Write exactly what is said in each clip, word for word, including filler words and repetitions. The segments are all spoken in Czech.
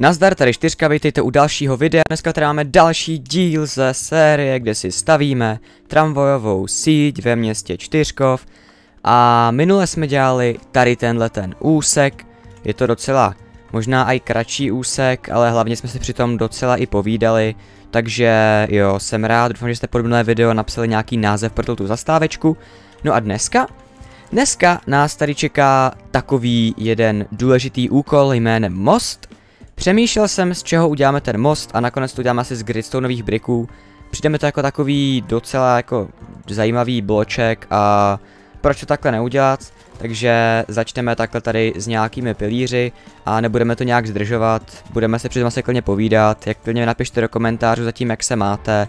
Nazdar, tady čtyřka, vítejte u dalšího videa. Dneska tady máme další díl ze série, kde si stavíme tramvajovou síť ve městě Čtyřkov. A minule jsme dělali tady tenhle ten úsek. Je to docela možná i kratší úsek, ale hlavně jsme si přitom docela i povídali. Takže jo, jsem rád, doufám, že jste pod minulé video napsali nějaký název pro tu zastávečku. No a dneska? Dneska nás tady čeká takový jeden důležitý úkol jménem most. Přemýšlel jsem, z čeho uděláme ten most a nakonec to uděláme asi z gridstoneových briků. Přijde mi to jako takový docela jako zajímavý bloček a proč to takhle neudělat? Takže začneme takhle tady s nějakými pilíři a nebudeme to nějak zdržovat. Budeme se přitom asi klidně povídat, jak klidně napište do komentářů zatím, jak se máte.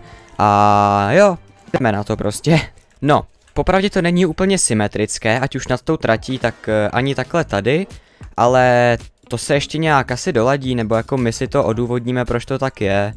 A jo, jdeme na to prostě. No, popravdě to není úplně symetrické, ať už nad tou tratí, tak ani takhle tady, ale to se ještě nějak asi doladí, nebo jako my si to odůvodníme, proč to tak je.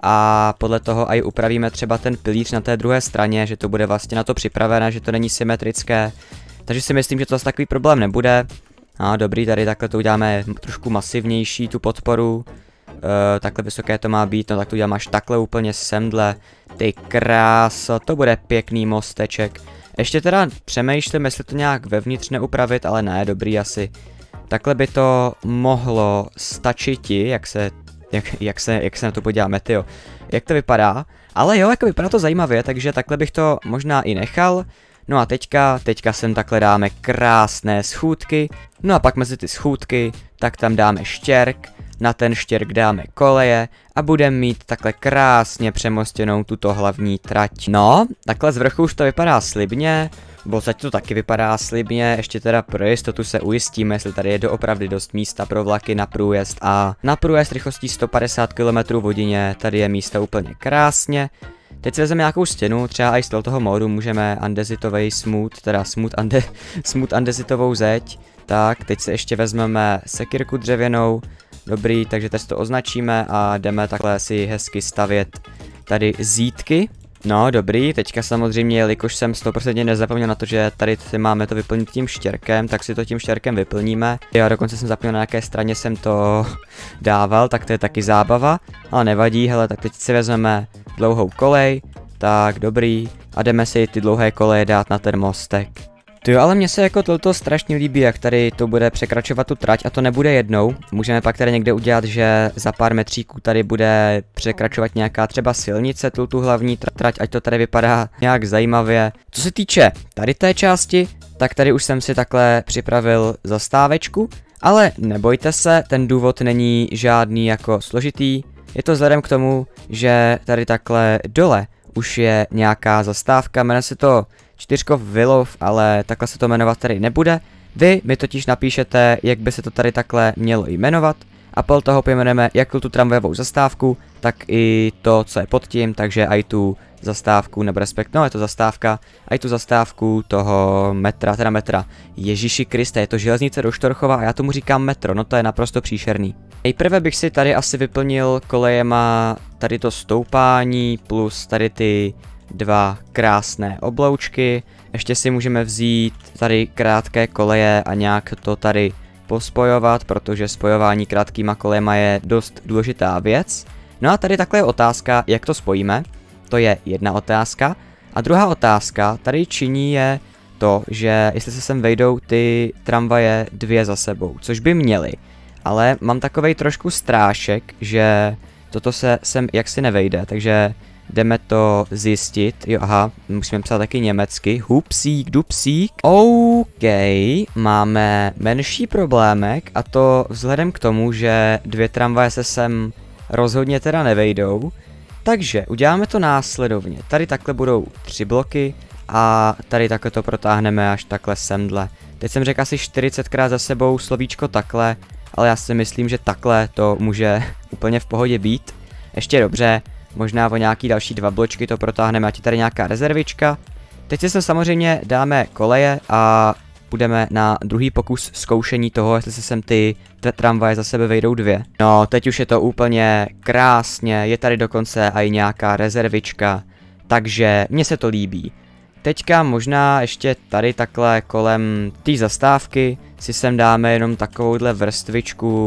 A podle toho i upravíme třeba ten pilíř na té druhé straně, že to bude vlastně na to připravené, že to není symetrické. Takže si myslím, že to zase takový problém nebude. A dobrý, tady takhle to uděláme trošku masivnější, tu podporu. E, takhle vysoké to má být, no tak to udělám až takhle úplně semdle. Ty kráso, to bude pěkný mosteček. Ještě teda přemýšlím, jestli to nějak vevnitř neupravit, ale ne, dobrý asi. Takhle by to mohlo stačiti, jak se, jak, jak se, jak se na to podíváme, tyjo. Jak to vypadá, ale jo, jako vypadá to zajímavě, takže takhle bych to možná i nechal. No a teďka, teďka sem takhle dáme krásné schůdky, no a pak mezi ty schůdky, tak tam dáme štěrk, na ten štěrk dáme koleje a budeme mít takhle krásně přemostěnou tuto hlavní trať. No, takhle z vrchu už to vypadá slibně. V podstatě to taky vypadá slibně, ještě teda pro jistotu se ujistíme, jestli tady je doopravdy dost místa pro vlaky na průjezd a na průjezd rychlostí sto padesát kilometrů v hodině, tady je místa úplně krásně. Teď si vezmeme nějakou stěnu, třeba i z toho módu můžeme andezitovej smooth, teda smooth, ande, smooth andezitovou zeď. Tak, teď si ještě vezmeme sekirku dřevěnou, dobrý, takže teď to označíme a jdeme takhle si hezky stavět tady zítky. No, dobrý, teďka samozřejmě, jelikož jsem sto procent nezapomněl na to, že tady si máme to vyplnit tím štěrkem, tak si to tím štěrkem vyplníme. Já dokonce jsem zapomněl, na jaké straně jsem to dával, tak to je taky zábava, ale nevadí, hele, tak teď si vezmeme dlouhou kolej, tak dobrý, a jdeme si ty dlouhé koleje dát na ten mostek. Tyjo, ale mně se jako toto strašně líbí, jak tady to bude překračovat tu trať a to nebude jednou. Můžeme pak tady někde udělat, že za pár metříků tady bude překračovat nějaká třeba silnice, tu, tu hlavní trať, ať to tady vypadá nějak zajímavě. Co se týče tady té části, tak tady už jsem si takhle připravil zastávečku, ale nebojte se, ten důvod není žádný jako složitý. Je to vzhledem k tomu, že tady takhle dole už je nějaká zastávka, jmenuje se to Čtyřkov Vilov, ale takhle se to jmenovat tady nebude. Vy mi totiž napíšete, jak by se to tady takhle mělo jmenovat a podle toho pojmenujeme jak tu tramvajovou zastávku, tak i to, co je pod tím, takže i tu zastávku, nebo respekt, no je to zastávka, i tu zastávku toho metra, teda metra. Ježíši Kriste, je to železnice do Štorchova a já tomu říkám metro, no to je naprosto příšerný. Nejprve bych si tady asi vyplnil kolejema tady to stoupání plus tady ty dva krásné obloučky. Ještě si můžeme vzít tady krátké koleje a nějak to tady pospojovat, protože spojování krátkýma kolejema je dost důležitá věc. No a tady takhle je otázka, jak to spojíme. To je jedna otázka. A druhá otázka tady činí je to, že jestli se sem vejdou ty tramvaje dvě za sebou, což by měly. Ale mám takovej trošku strášek, že toto se sem jaksi nevejde, takže jdeme to zjistit. Jo, aha, musíme psát taky německy. Hupsík, dupsík. OK, máme menší problémek a to vzhledem k tomu, že dvě tramvaje se sem rozhodně teda nevejdou. Takže uděláme to následovně. Tady takhle budou tři bloky a tady takhle to protáhneme až takhle semdle. Teď jsem řekl asi čtyřicetkrát za sebou slovíčko takhle, ale já si myslím, že takhle to může úplně v pohodě být. Ještě dobře. Možná o nějaký další dva bločky to protáhneme, ať je tady nějaká rezervička. Teď si sem samozřejmě dáme koleje a budeme na druhý pokus zkoušení toho, jestli se sem ty tramvaje za sebe vejdou dvě. No, teď už je to úplně krásně, je tady dokonce i nějaká rezervička, takže mně se to líbí. Teďka možná ještě tady takhle kolem té zastávky si sem dáme jenom takovouhle vrstvičku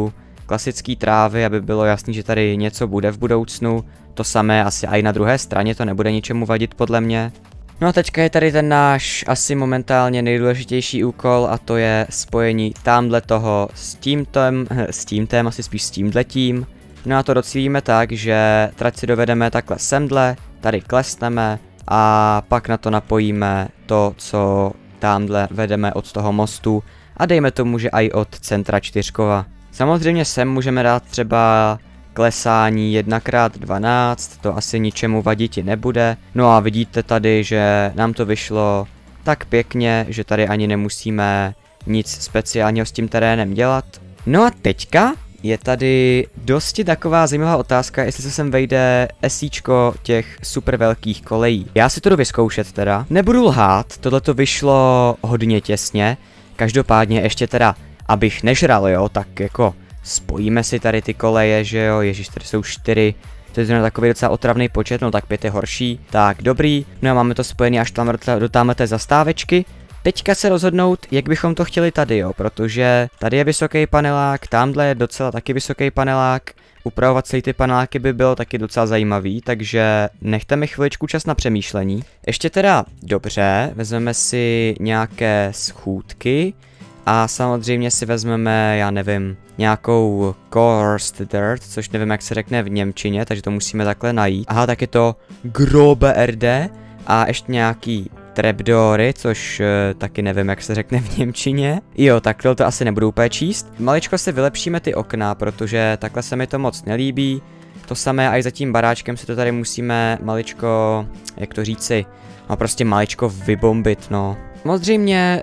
klasický trávy, aby bylo jasný, že tady něco bude v budoucnu. To samé asi i na druhé straně, to nebude ničemu vadit podle mě. No a teďka je tady ten náš asi momentálně nejdůležitější úkol a to je spojení tamhle toho s tímtem, s tímtem, asi spíš s tímhletím. No a to docílíme tak, že trať si dovedeme takhle semdle, tady klesneme a pak na to napojíme to, co tamhle vedeme od toho mostu a dejme tomu, že i od centra čtyřkova. Samozřejmě sem můžeme dát třeba klesání jedna krát dvanáct, to asi ničemu vaditi nebude. No a vidíte tady, že nám to vyšlo tak pěkně, že tady ani nemusíme nic speciálního s tím terénem dělat. No a teďka je tady dosti taková zajímavá otázka, jestli se sem vejde esíčko těch super velkých kolejí. Já si to jdu vyzkoušet teda. Nebudu lhát, tohle to vyšlo hodně těsně. Každopádně ještě teda, abych nežral, jo, tak jako spojíme si tady ty koleje, že jo, ježiš, tady jsou čtyři. To je takový docela otravný počet, no tak pět je horší. Tak, dobrý, no a máme to spojený až tam do tamhleté zastávečky. Teďka se rozhodnout, jak bychom to chtěli tady, jo, protože tady je vysoký panelák, tamhle je docela taky vysoký panelák, upravovat celý ty paneláky by bylo taky docela zajímavý, takže nechte mi chviličku čas na přemýšlení. Ještě teda, dobře, vezmeme si nějaké schůdky a samozřejmě si vezmeme, já nevím, nějakou coarse dirt, což nevím, jak se řekne v němčině, takže to musíme takhle najít. Aha, tak je to grobe R D a ještě nějaký trapdoory, což uh, taky nevím, jak se řekne v němčině. Jo, tak to asi nebudu úplně číst. Maličko si vylepšíme ty okna, protože takhle se mi to moc nelíbí. To samé i za tím baráčkem si to tady musíme maličko, jak to říci, no prostě maličko vybombit, no. Samozřejmě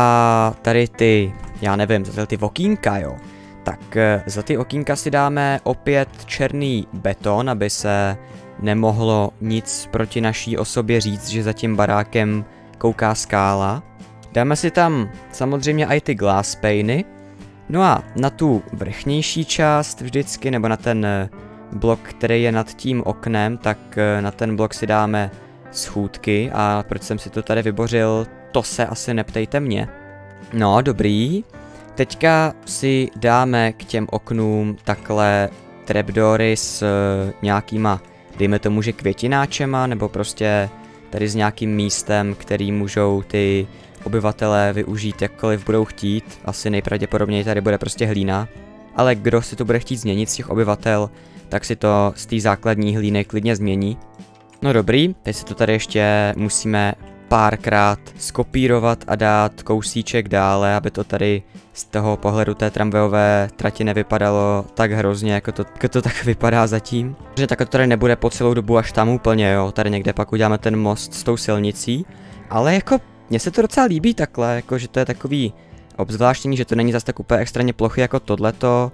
za tady ty, já nevím, za ty okýnka, jo. Tak uh, za ty okýnka si dáme opět černý beton, aby se nemohlo nic proti naší osobě říct, že za tím barákem kouká skála. Dáme si tam samozřejmě i ty glass painy. No a na tu vrchnější část vždycky, nebo na ten blok, který je nad tím oknem, tak na ten blok si dáme schůdky. A proč jsem si to tady vybořil, to se asi neptejte mě. No, dobrý. Teďka si dáme k těm oknům takhle trapdoory s nějakýma, dejme tomu, že květináčema, nebo prostě tady s nějakým místem, který můžou ty obyvatelé využít jakkoliv budou chtít. Asi nejpravděpodobněji tady bude prostě hlína. Ale kdo si to bude chtít změnit z těch obyvatel, tak si to z té základní hlíny klidně změní. No dobrý, teď si to tady ještě musíme párkrát skopírovat a dát kousíček dále, aby to tady z toho pohledu té tramvajové trati nevypadalo tak hrozně, jako to, jako to tak vypadá zatím. Protože tak to tady nebude po celou dobu až tam úplně, jo, tady někde pak uděláme ten most s tou silnicí, ale jako mně se to docela líbí takhle, jako že to je takový obzvláštní, že to není zase tak úplně extrémně plochy jako tohleto.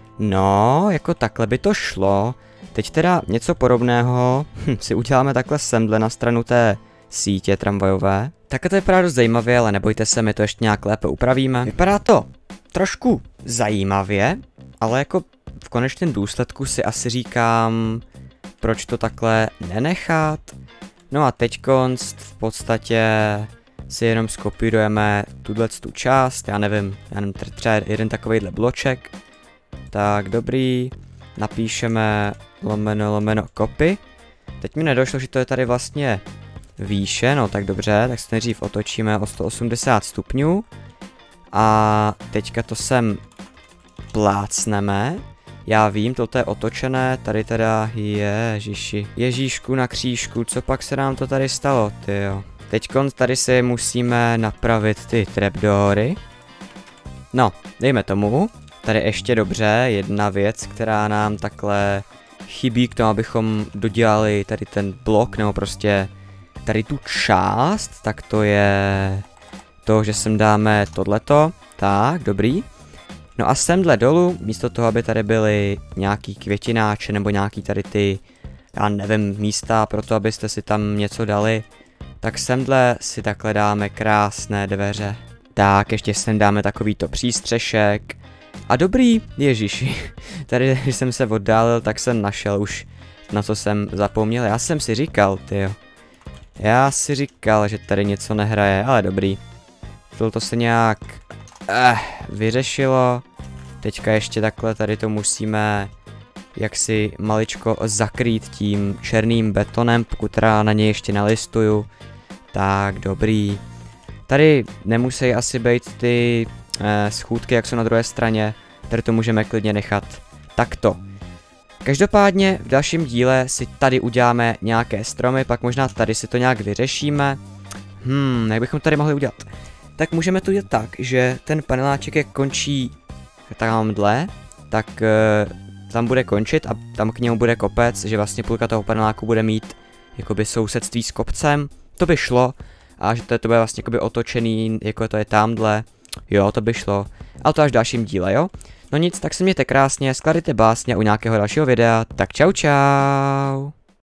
No, jako takhle by to šlo. Teď teda něco podobného hm, si uděláme takhle semdle na stranu té sítě tramvajové. Takhle to vypadá dost zajímavě, ale nebojte se, my to ještě nějak lépe upravíme. Vypadá to trošku zajímavě, ale jako v konečném důsledku si asi říkám, proč to takhle nenechat. No a teďkonc v podstatě si jenom skopírujeme tuto část, já nevím, já nevím, třeba jeden takovejhle bloček. Tak dobrý, napíšeme lomeno lomeno copy. Teď mi nedošlo, že to je tady vlastně výše, no tak dobře, tak se nejdřív otočíme o sto osmdesát stupňů. A teďka to sem plácneme. Já vím, toto je otočené, tady teda ježiši. Ježíšku na křížku, co pak se nám to tady stalo, tyjo. Teďkon tady si musíme napravit ty trapdoory. No, dejme tomu. Tady ještě dobře, jedna věc, která nám takhle chybí k tomu, abychom dodělali tady ten blok, nebo prostě tady tu část, tak to je to, že sem dáme tohleto. Tak, dobrý. No a semhle dolů, místo toho, aby tady byly nějaký květináče, nebo nějaký tady ty, já nevím, místa pro to, abyste si tam něco dali, tak semhle si takhle dáme krásné dveře. Tak, ještě sem dáme takovýto přístřešek. A dobrý, ježiši, tady když jsem se oddálil, tak jsem našel už, na co jsem zapomněl. Já jsem si říkal, tyjo. Já si říkal, že tady něco nehraje, ale dobrý. To se nějak eh, vyřešilo. Teďka ještě takhle tady to musíme jaksi maličko zakrýt tím černým betonem, pokud teda na něj ještě nalistuju. Tak, dobrý. Tady nemusí asi být ty eh, schůdky, jak jsou na druhé straně. Tady to můžeme klidně nechat takto. Každopádně v dalším díle si tady uděláme nějaké stromy, pak možná tady si to nějak vyřešíme. Hmm, jak bychom tady mohli udělat? Tak můžeme to udělat tak, že ten paneláček jak končí tamhle, tak e, tam bude končit a tam k němu bude kopec, že vlastně půlka toho paneláku bude mít jakoby sousedství s kopcem. To by šlo, a že to, to bude vlastně jakoby otočený, jako to je tamhle. Jo, to by šlo. Ale to až v dalším díle, jo? No nic, tak se mějte krásně, skladejte básně u nějakého dalšího videa, tak čau čau.